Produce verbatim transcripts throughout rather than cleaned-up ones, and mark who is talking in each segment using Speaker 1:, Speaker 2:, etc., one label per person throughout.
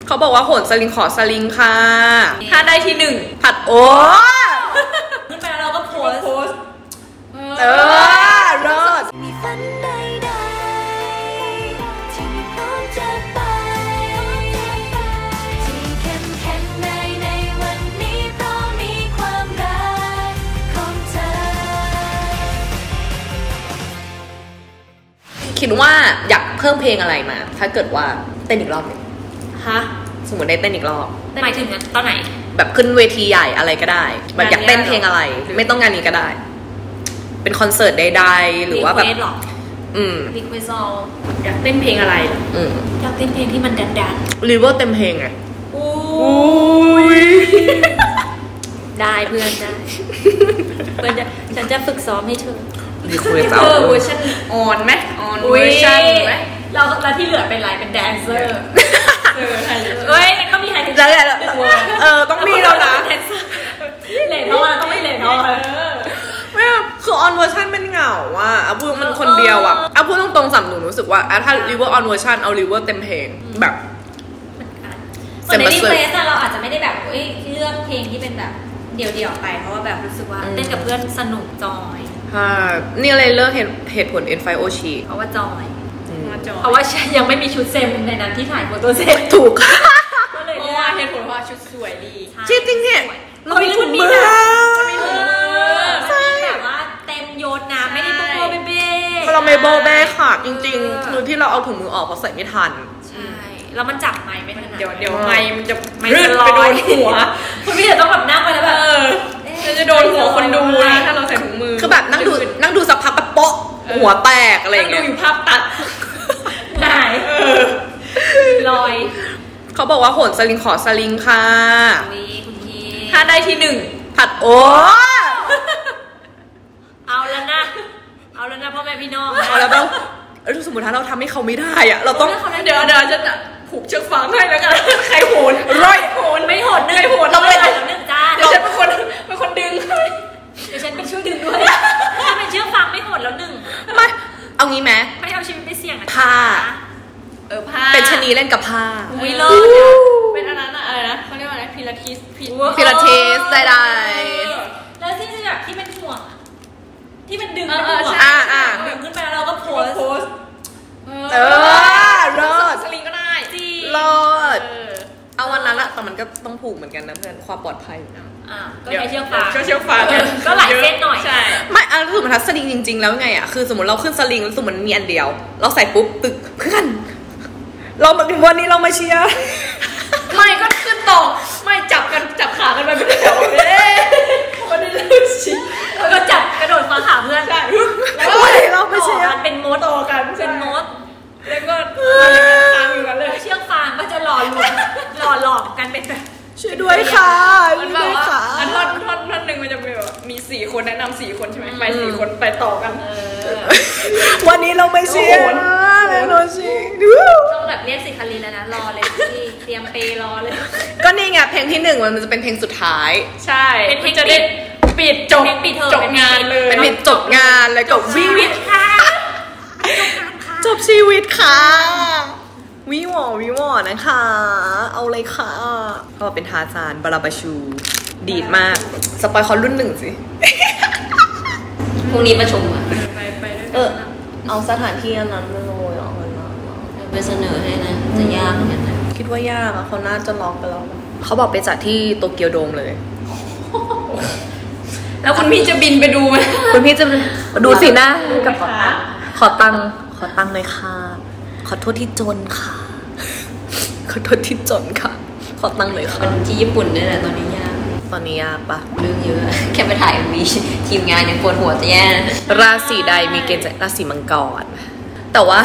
Speaker 1: เขาบอกว่าโหนสลิงขอสลิงค่ะ
Speaker 2: ถ้าได้ที่หนึ่ง
Speaker 1: ผัดโอ้
Speaker 2: ขึ้นไปแล้วเราก็โพสโพส
Speaker 1: เออรอดคิดว่าอยากเพิ่มเพลงอะไรมาถ้าเกิดว่าเต้นอีกรอบนึง
Speaker 2: ฮะ
Speaker 1: สมมติได้เต้นอีกรอบ
Speaker 2: หมายถึงตอนไหน
Speaker 1: แบบขึ้นเวทีใหญ่อะไรก็ได้แบบอยากเต้นเพลงอะไรไม่ต้องงานนี้ก็ได้เป็นคอนเสิร์ตใดๆหรือว่าแบบอืม
Speaker 2: รีเควสอยากเต้นเพลงอะไร
Speaker 1: อืม
Speaker 2: อยากเต้นเพลงที่มันดัง
Speaker 1: ๆรีเวอร์เต็มเพลงไง
Speaker 2: อู้ยได้เพื่อนได้เพื่อนจะฉันจะฝึกซ้อมให้เธอ
Speaker 1: รีเควส
Speaker 2: เอาเวอร์ชันออนไหมออนเวอร์ชันไหมเราเราที่เหลือเป็นอะไรเป็นแดนเซอร์เออไฮเอ้ยก็มีไฮเทนเซอร์
Speaker 1: เออต้องมีแล้วนะ
Speaker 2: เลนเท่าต้องไม่เลนเท่า
Speaker 1: ไม่คือออนเวอร์ชันมันเหงาอ่ะอาพูดมันคนเดียวอ่ะอาพูดตรงๆสำหนูรู้สึกว่าถ้ารีเวอร์ออนเวอร์ชันเอารีเวอร์เต็มเพลงแบบ
Speaker 2: ส่วนในรีเควสเราอาจจะไม่ได้แบบเลือกเพลงที่เป็นแบบเดี่ยวๆไปเพราะว่าแบบรู้สึกว่าเต้นกับเพื่อนสนุกจอย
Speaker 1: ค่ะนี่อะไรเลิกเหตุผล เอ็น ไฟว์ โอ ชี
Speaker 2: เพราะว่าจอยเพราะว่ายังไม่มีชุดเซมในนั้นที่ถ่ายโฟโต้เซต
Speaker 1: ถูก
Speaker 2: ก็เลยเลือกเหตุผลว่าชุดสวยดี
Speaker 1: จริงจริงเนี่ย
Speaker 2: เรามีชุดมือใช่แบบว่าเต็มยศนะไม่ได้โบโบเบ้
Speaker 1: เราไม่โบเบ้ค่ะจริงๆคือที่เราเอาถุงมือออกเพราะใส่ไม่ทัน
Speaker 2: ใช่แล้วมันจับไม้ไม่ทัน
Speaker 1: เดี๋ยวเดี๋ยวไม้มันจะ
Speaker 2: ไม่จะลอยไปโดนหัวคุณพี่จะต้องแบบนั่งไปแล้วแบบ
Speaker 1: จะโดนหัวคนดูนะถ้าเราใส่ถุงมือคือแบบนั่งดูนั่งดูสักพักแบบโป๊ะหัวแตกอะไรอย่างเงี้ย
Speaker 2: ดูอยู่ภาพตัดได้ลอย
Speaker 1: เขาบอกว่าโหนสลิงขอสลิงค่ะ
Speaker 2: คุณพี่
Speaker 1: ถ้าได้ที่หนึ่งผัดโอ้
Speaker 2: เอาแล้วนะเอาแล้วนะพ่อแม่พี่น้อง
Speaker 1: เอาแล้วบ้างสมมติถ้าเราทำให้เขาไม่ได้อะเราต้อง
Speaker 2: เดี๋ยวเดี๋ยวจะผูกเชือกฟางให้แล้วกันใครโหน
Speaker 1: ร้อย
Speaker 2: โหนไม่โหนหนึ่ง
Speaker 1: โหน
Speaker 2: เราไม่โหนหนึ่งจ้า
Speaker 1: เดี๋ยวฉันเป็นคนเป็นคนดึง
Speaker 2: เดี๋ยวฉันเป็นช่วยดึงด้วยถ้าเป็นเชือกฟางไม่โหนแล้วหนึ่ง
Speaker 1: ไม่เอางี้ไหม
Speaker 2: ไม่เอาชีวิตไปเสี่ยงนะ
Speaker 1: ผ้า
Speaker 2: เออผ้า
Speaker 1: เป็นชนีเล่นกับผ้า
Speaker 2: วิโรจน์เป็นอันนั้นอะไรนะเขาเรียกว่าอะไรพิลาทิส
Speaker 1: พิลาทิสได้ได้
Speaker 2: แล้วที่แบบที่เป็นห่วงที่มันดึง
Speaker 1: เป็นห่วงอ่าอ่า
Speaker 2: ดึงขึ้นไปแล้วเราก็โพส
Speaker 1: เออรอด
Speaker 2: สลิงก็ได้
Speaker 1: รอดเอาวันนั้นละแต่มันก็ต้องผูกเหมือนกันนะเพื่อนความปลอดภัย
Speaker 2: อ่าก็ใช้เชือกฟาง
Speaker 1: ก็เชือกฟาง
Speaker 2: ก็หลายเส้นหน่อย
Speaker 1: ใช่ไม่อ่ะสมมติถ้าสลิงจริงๆแล้วไงอ่ะคือสมมติเราขึ้นสลิงแล้วสมมติมันมีอันเดียวเราใส่ปุ๊บตึกเพื่อนเราวันนี้เรามาเชียร์
Speaker 2: ไม่ก็ขึ้นต่อไม่จับกันจับขากันไปเป็นแถวเด้วันนี้เราเชียร์แล้วก็จับกระโดดฟังขาเพื่อน
Speaker 1: ใช่แล้ววันนี้เรามาเชียร์
Speaker 2: เป็นมด
Speaker 1: ต่อกัน
Speaker 2: เป็นมด
Speaker 1: แล้วก็ฟางอยู่กันเลย
Speaker 2: เชือกฟางก็จะหล่อหลอมหล่อหลอมกันเป็นแบบ
Speaker 1: ช่วยด้วยค่ะ
Speaker 2: มันแบบว่าอันท่อนท่อนท่อนหนึ่งมันจะเป็นแบบมีสี่คนแนะนำสี่คนใช่ไหมไปสี่คนไปต่อกัน
Speaker 1: วันนี้เราไม่เชียร์แล้วเราเชียร์
Speaker 2: ต้องแบบเรียกสิคารีแล้วนะรอเลยที่เตรียมเปรอเลย
Speaker 1: ก็นี่ไงเพลงที่หนึ่งมันจะเป็นเพลงสุดท้าย
Speaker 2: ใช่
Speaker 1: เป็น
Speaker 2: เพลงจะได้
Speaker 1: ปิดจบ
Speaker 2: จบงานเลย
Speaker 1: เป็นปิดจบงานเลยจบ
Speaker 2: ชีวิตค่ะ
Speaker 1: จบชีวิตค่ะวิวอวิวอนะคะเอาเลยค่ะเขาเป็นทาซานบาราบาชูดีดมากสปอยคอนรุ่นหนึ่งสิ
Speaker 2: พรุ่งนี้มาชมอ่ะไปไป
Speaker 1: เออเอาสถานที่อันนั้นมาเลยเอาเงินมา
Speaker 2: ไปเสนอให้นะจะยากเหมือนกันนะ
Speaker 1: คิดว่ายากอ่ะเขาน่าจะล็อกไปแล้วเขาบอกไปจัดที่โตเกียวโดมเลย
Speaker 2: แล้วคุณพี่จะบินไปดูไหม
Speaker 1: คุณพี่จะดูสินะกับขอตังขอตังขอตังเลยค่ะขอโทษที่จนค่ะขอโทษที่จนค่ะขอตังเลยค่ะ
Speaker 2: ที่ญี่ปุ่นนี่แหละตอนนี้ยาก
Speaker 1: ตอนนี้ยากปะ
Speaker 2: เรื่องเยอะแค่ไปถ่ายมีทีมงานยังปวดหัวจะแย่
Speaker 1: ราศีใดมีเกณฑ์จะราศีมังกรแต่ว่า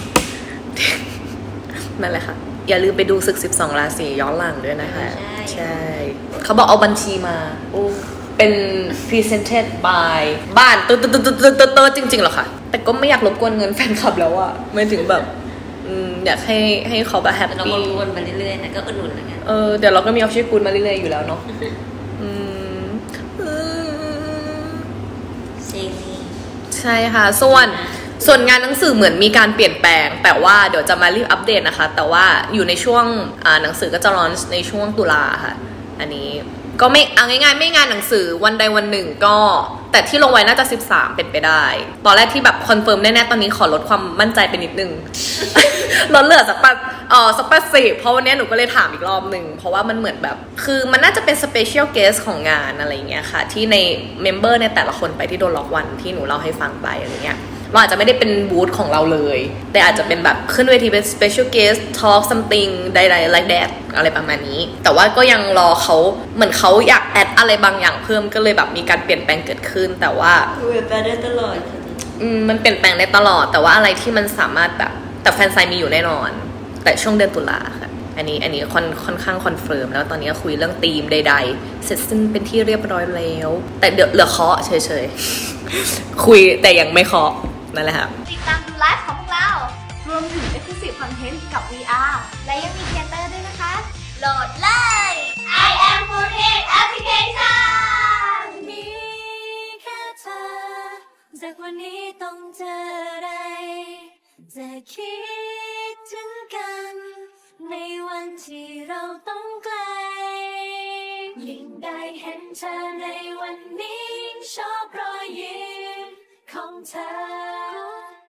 Speaker 1: นั่นแหละค่ะอย่าลืมไปดูศึกสิบสองราศีย้อนหลังด้วยนะคะใช่เขาบอกเอาบัญชีมาเป็น presented by บ้านเตอร์เตอร์เตอร์เตอร์เตอร์จริงๆหรอคะแต่ก็ไม่อยากรบกวนเงินแฟนคลับแล้วอะไม่ถึงแบบอยากให้ให้เขาแบบแฮปปี้
Speaker 2: เราก็วนมาเรื่อยๆนะก็อุดหนุนแล้วกัน
Speaker 1: เออเดี๋ยวเราก็มีออฟฟิศกูลมาเรื่อยๆอยู่แล้วเนาะอืมใช่ค่ะส่วนส่วนงานหนังสือเหมือนมีการเปลี่ยนแปลงแต่ว่าเดี๋ยวจะมารีบอัปเดตนะคะแต่ว่าอยู่ในช่วงหนังสือก็จะลอนในช่วงตุลาค่ะอันนี้ก็ไม่เอาง่ายๆไม่งานหนังสือวันใดวันหนึ่งก็แต่ที่ลงไว้น่าจะสิบสามเป็นไปได้ตอนแรกที่แบบคอนเฟิร์มแน่ๆตอนนี้ขอลดความมั่นใจไปนิดนึง ลดเหลือสักปัดเออสักปัดสิบเพราะวันนี้หนูก็เลยถามอีกรอบหนึ่งเพราะว่ามันเหมือนแบบคือมันน่าจะเป็นสเปเชียลเกสของงานอะไรเงี้ยค่ะที่ในเมมเบอร์ในแต่ละคนไปที่โดนล็อกวันที่หนูเล่าให้ฟังไปอะไรเงี้ยเราอาจจะไม่ได้เป็นบูธของเราเลยแต่อาจจะเป็นแบบขึ้นเวทีเป็น special guest talk something ใดๆ like that อะไรประมาณนี้แต่ว่าก็ยังรอเขาเหมือนเขาอยากแอดอะไรบางอย่างเพิ่มก็เลยแบบมีการเปลี่ยนแปลงเกิดขึ้นแต่ว่า
Speaker 2: เปลี่ยนแปลงได้ตลอด
Speaker 1: อืมมันเปลี่ยนแปลงได้ตลอดแต่ว่าอะไรที่มันสามารถแบบแต่แฟนไซน์มีอยู่แน่นอนแต่ช่วงเดือนตุลาค่ะอันนี้อันนี้ค่อนค่อนข้างคอนเฟิร์มแล้วตอนนี้คุยเรื่องธีมใดๆเสร็จสิ้นเป็นที่เรียบร้อยแล้วแต่เดี๋ยวเหลือเคาะเฉยๆ คุยแต่ยังไม่เคาะนั่นแหละค่ะ
Speaker 3: ติดตามดูไลฟ์ของพวกเรารวมถึง Exclusive Content กับ วี อาร์ และยังมีเทเตอร์ด้วยนะคะโหลดเลย I am Foodhead Application
Speaker 2: มีแค่เธอจากวันนี้ต้องเจออะไรจะคิดถึงกันในวันที่เราต้องไกลยิ่งได้เห็นเธอในวันนี้ชอบรอยยิ้มของเธอ